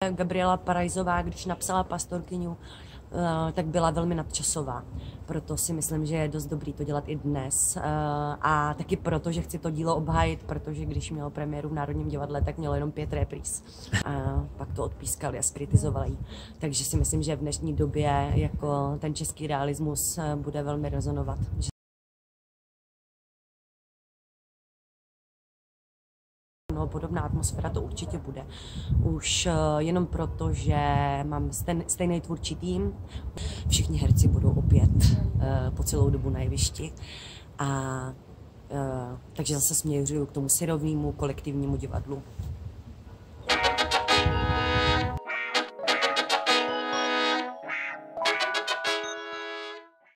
Gabriela Parajzová, když napsala Pastorkyňu, tak byla velmi nadčasová. Proto si myslím, že je dost dobrý to dělat i dnes. A taky proto, že chci to dílo obhájit, protože když mělo premiéru v Národním divadle, tak mělo jenom 5 repríz. A pak to odpískali a skritizovali. Takže si myslím, že v dnešní době jako ten český realismus bude velmi rezonovat. No, podobná atmosféra to určitě bude. Už jenom proto, že mám stejný tvůrčí tým. Všichni herci budou opět po celou dobu na jevišti. Takže zase směřuju k tomu syrovnému kolektivnímu divadlu.